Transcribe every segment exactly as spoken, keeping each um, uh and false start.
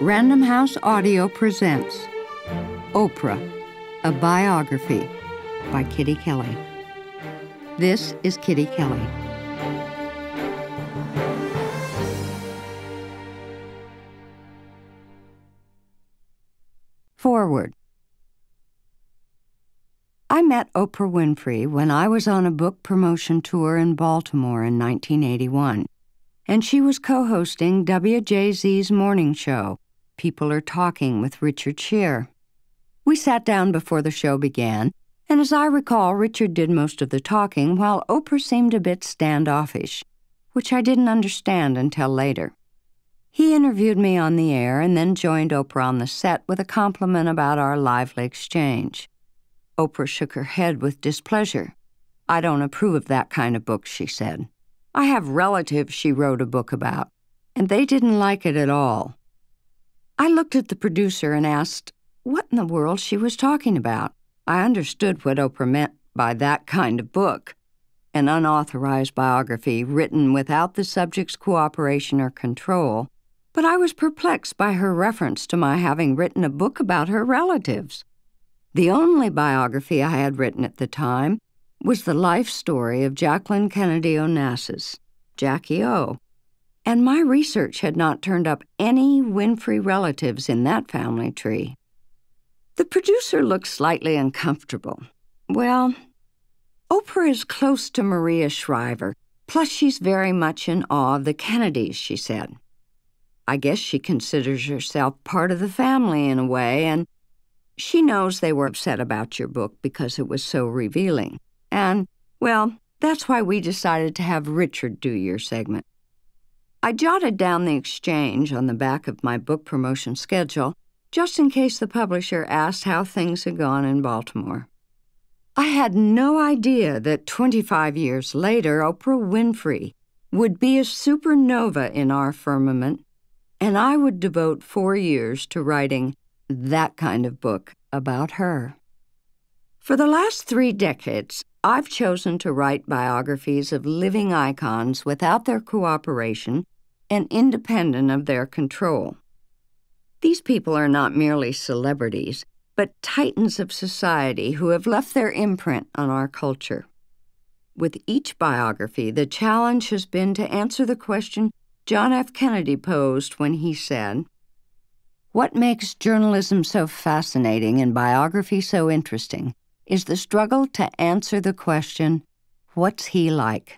Random House Audio presents Oprah, a Biography by Kitty Kelley. This is Kitty Kelley. Foreword. I met Oprah Winfrey when I was on a book promotion tour in Baltimore in nineteen eighty-one, and she was co-hosting W J Z's morning show, People Are Talking with Richard Schier. We sat down before the show began, and as I recall, Richard did most of the talking while Oprah seemed a bit standoffish, which I didn't understand until later. He interviewed me on the air and then joined Oprah on the set with a compliment about our lively exchange. Oprah shook her head with displeasure. "I don't approve of that kind of book," she said. "I have relatives she wrote a book about, and they didn't like it at all." I looked at the producer and asked what in the world she was talking about. I understood what Oprah meant by that kind of book, an unauthorized biography written without the subject's cooperation or control, but I was perplexed by her reference to my having written a book about her relatives. The only biography I had written at the time was the life story of Jacqueline Kennedy Onassis, Jackie O, and my research had not turned up any Winfrey relatives in that family tree. The producer looked slightly uncomfortable. "Well, Oprah is close to Maria Shriver, plus she's very much in awe of the Kennedys," she said. "I guess she considers herself part of the family in a way, and she knows they were upset about your book because it was so revealing. And, well, that's why we decided to have Richard do your segment." I jotted down the exchange on the back of my book promotion schedule, just in case the publisher asked how things had gone in Baltimore. I had no idea that twenty-five years later, Oprah Winfrey would be a supernova in our firmament, and I would devote four years to writing that kind of book about her. For the last three decades, I've chosen to write biographies of living icons without their cooperation and independent of their control. These people are not merely celebrities, but titans of society who have left their imprint on our culture. With each biography, the challenge has been to answer the question John F. Kennedy posed when he said, "What makes journalism so fascinating and biography so interesting is the struggle to answer the question, what's he like?"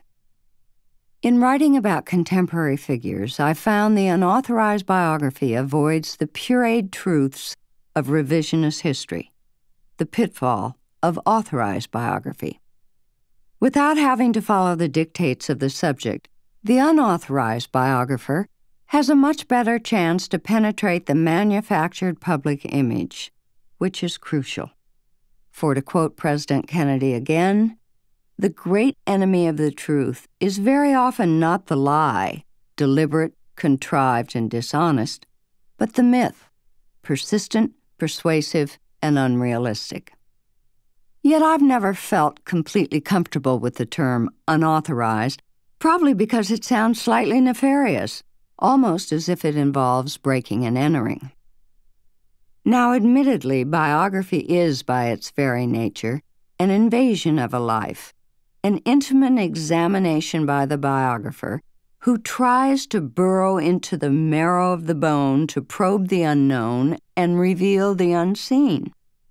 In writing about contemporary figures, I found the unauthorized biography avoids the pureed truths of revisionist history, the pitfall of authorized biography. Without having to follow the dictates of the subject, the unauthorized biographer has a much better chance to penetrate the manufactured public image, which is crucial. For to quote President Kennedy again, "The great enemy of the truth is very often not the lie, deliberate, contrived, and dishonest, but the myth, persistent, persuasive, and unrealistic." Yet I've never felt completely comfortable with the term unauthorized, probably because it sounds slightly nefarious, almost as if it involves breaking and entering. Now, admittedly, biography is, by its very nature, an invasion of a life, an intimate examination by the biographer who tries to burrow into the marrow of the bone to probe the unknown and reveal the unseen.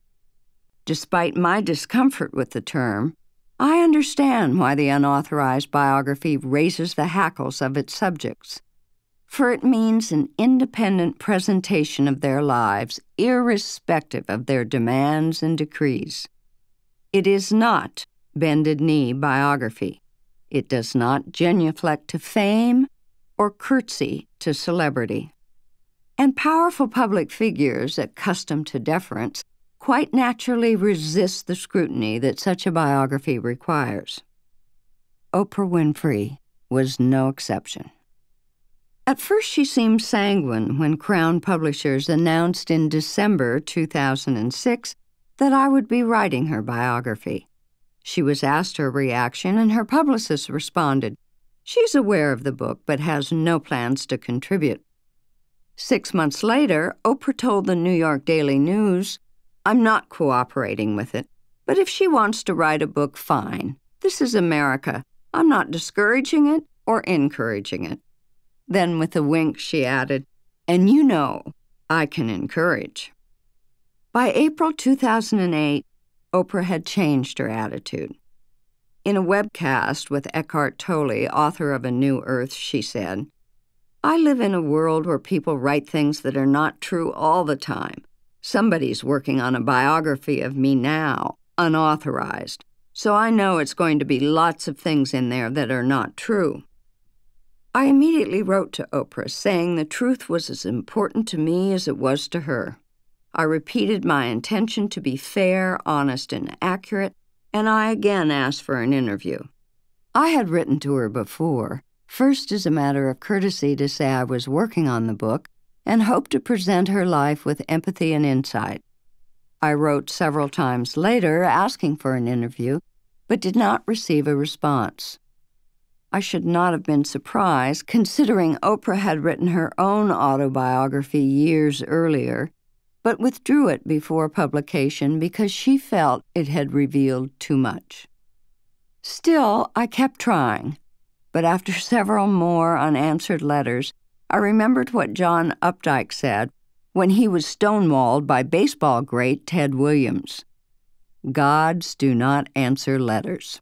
Despite my discomfort with the term, I understand why the unauthorized biography raises the hackles of its subjects, for it means an independent presentation of their lives, irrespective of their demands and decrees. It is not bended knee biography. It does not genuflect to fame or curtsy to celebrity. And powerful public figures, accustomed to deference, quite naturally resist the scrutiny that such a biography requires. Oprah Winfrey was no exception. At first, she seemed sanguine when Crown Publishers announced in December two thousand six that I would be writing her biography. She was asked her reaction, and her publicist responded, "She's aware of the book but has no plans to contribute." Six months later, Oprah told the New York Daily News, "I'm not cooperating with it, but if she wants to write a book, fine. This is America. I'm not discouraging it or encouraging it." Then with a wink, she added, "And you know, I can encourage." By April two thousand eight, Oprah had changed her attitude. In a webcast with Eckhart Tolle, author of A New Earth, she said, "I live in a world where people write things that are not true all the time. Somebody's working on a biography of me now, unauthorized, so I know it's going to be lots of things in there that are not true." I immediately wrote to Oprah saying the truth was as important to me as it was to her. I repeated my intention to be fair, honest, and accurate, and I again asked for an interview. I had written to her before, first as a matter of courtesy to say I was working on the book and hoped to present her life with empathy and insight. I wrote several times later asking for an interview, but did not receive a response. I should not have been surprised, considering Oprah had written her own autobiography years earlier, but withdrew it before publication because she felt it had revealed too much. Still, I kept trying, but after several more unanswered letters, I remembered what John Updike said when he was stonewalled by baseball great Ted Williams. "Gods do not answer letters."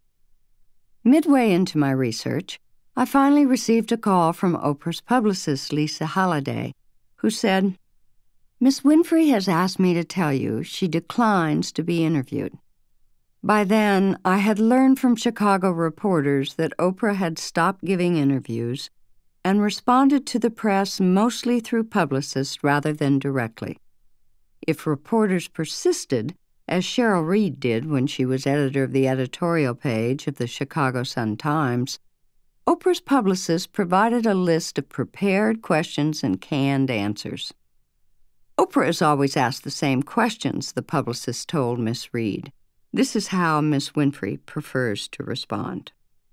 Midway into my research, I finally received a call from Oprah's publicist, Lisa Halliday, who said, "Miss Winfrey has asked me to tell you she declines to be interviewed." By then, I had learned from Chicago reporters that Oprah had stopped giving interviews and responded to the press mostly through publicists rather than directly. If reporters persisted, as Cheryl Reed did when she was editor of the editorial page of the Chicago Sun-Times, Oprah's publicist provided a list of prepared questions and canned answers. "Oprah is always asked the same questions," the publicist told Miss Reed. "This is how Miss Winfrey prefers to respond."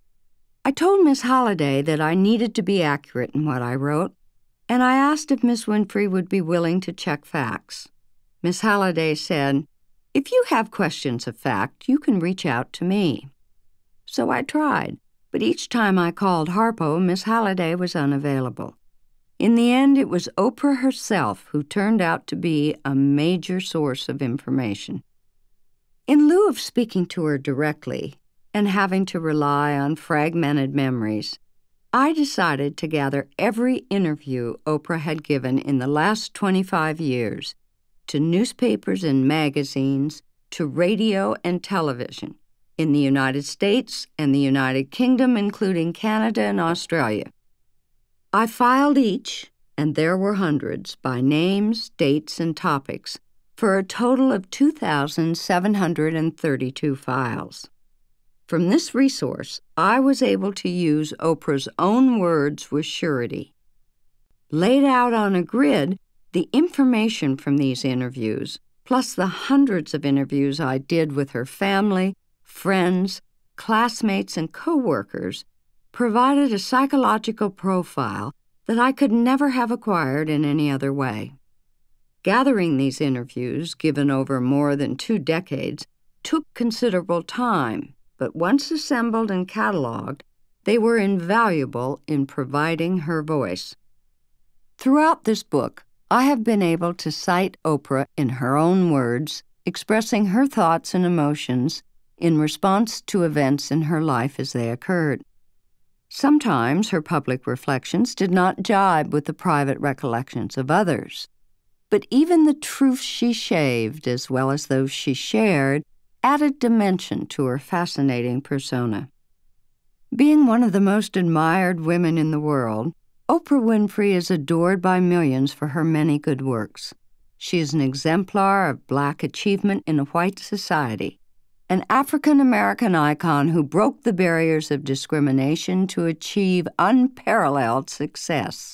I told Miss Halliday that I needed to be accurate in what I wrote, and I asked if Miss Winfrey would be willing to check facts. Miss Halliday said, "If you have questions of fact, you can reach out to me." So I tried, but each time I called Harpo, Miss Halliday was unavailable. In the end, it was Oprah herself who turned out to be a major source of information. In lieu of speaking to her directly and having to rely on fragmented memories, I decided to gather every interview Oprah had given in the last twenty-five years, to newspapers and magazines, to radio and television, in the United States and the United Kingdom, including Canada and Australia. I filed each, and there were hundreds, by names, dates, and topics, for a total of two thousand seven hundred thirty-two files. From this resource, I was able to use Oprah's own words with surety. Laid out on a grid, the information from these interviews, plus the hundreds of interviews I did with her family, friends, classmates, and co-workers, provided a psychological profile that I could never have acquired in any other way. Gathering these interviews, given over more than two decades, took considerable time, but once assembled and cataloged, they were invaluable in providing her voice. Throughout this book, I have been able to cite Oprah in her own words, expressing her thoughts and emotions in response to events in her life as they occurred. Sometimes her public reflections did not jibe with the private recollections of others, but even the truths she shaved, as well as those she shared, added dimension to her fascinating persona. Being one of the most admired women in the world, Oprah Winfrey is adored by millions for her many good works. She is an exemplar of Black achievement in a white society, an African-American icon who broke the barriers of discrimination to achieve unparalleled success.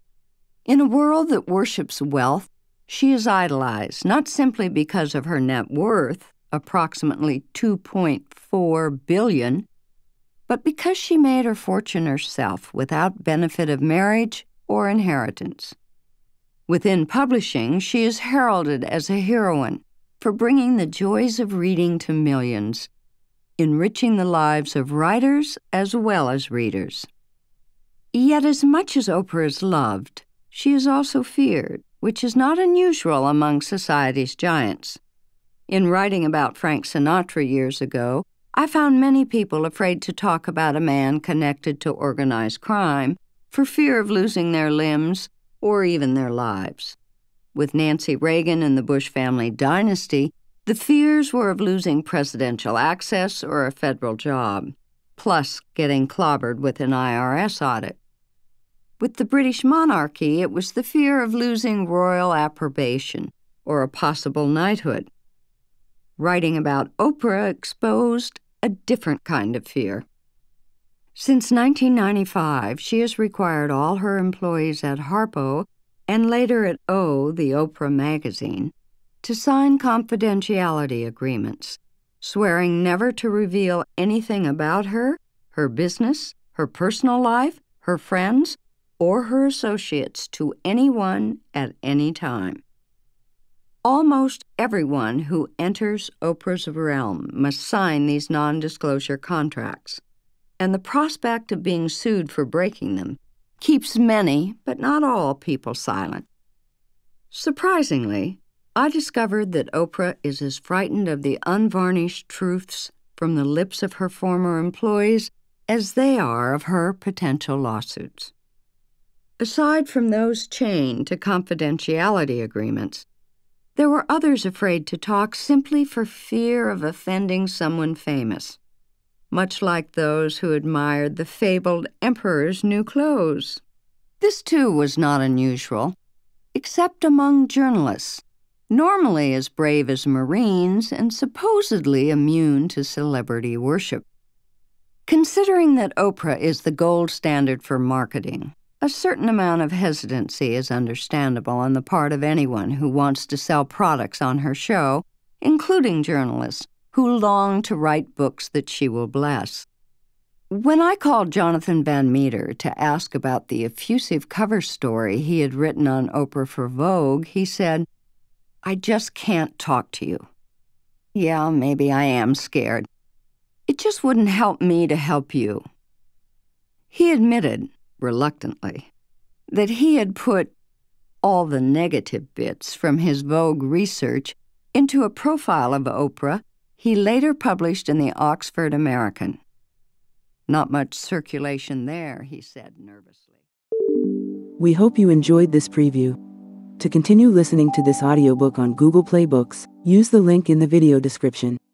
In a world that worships wealth, she is idolized not simply because of her net worth, approximately two point four billion dollars, but because she made her fortune herself without benefit of marriage or inheritance. Within publishing, she is heralded as a heroine for bringing the joys of reading to millions, enriching the lives of writers as well as readers. Yet as much as Oprah is loved, she is also feared, which is not unusual among society's giants. In writing about Frank Sinatra years ago, I found many people afraid to talk about a man connected to organized crime for fear of losing their limbs or even their lives. With Nancy Reagan and the Bush family dynasty, the fears were of losing presidential access or a federal job, plus getting clobbered with an I R S audit. With the British monarchy, it was the fear of losing royal approbation or a possible knighthood. Writing about Oprah exposed a different kind of fear. Since nineteen ninety-five, she has required all her employees at Harpo and later at O, the Oprah magazine, to sign confidentiality agreements, swearing never to reveal anything about her, her business, her personal life, her friends, or her associates to anyone at any time. Almost everyone who enters Oprah's realm must sign these non-disclosure contracts, and the prospect of being sued for breaking them keeps many, but not all, people silent. Surprisingly, I discovered that Oprah is as frightened of the unvarnished truths from the lips of her former employees as they are of her potential lawsuits. Aside from those chained to confidentiality agreements, there were others afraid to talk simply for fear of offending someone famous, much like those who admired the fabled emperor's new clothes. This, too, was not unusual, except among journalists, normally as brave as Marines and supposedly immune to celebrity worship. Considering that Oprah is the gold standard for marketing, a certain amount of hesitancy is understandable on the part of anyone who wants to sell products on her show, including journalists who long to write books that she will bless. When I called Jonathan Van Meter to ask about the effusive cover story he had written on Oprah for Vogue, he said, "I just can't talk to you. Yeah, maybe I am scared. It just wouldn't help me to help you." He admitted, reluctantly, that he had put all the negative bits from his Vogue research into a profile of Oprah he later published in the Oxford American. "Not much circulation there," he said nervously. We hope you enjoyed this preview. To continue listening to this audiobook on Google Play Books, use the link in the video description.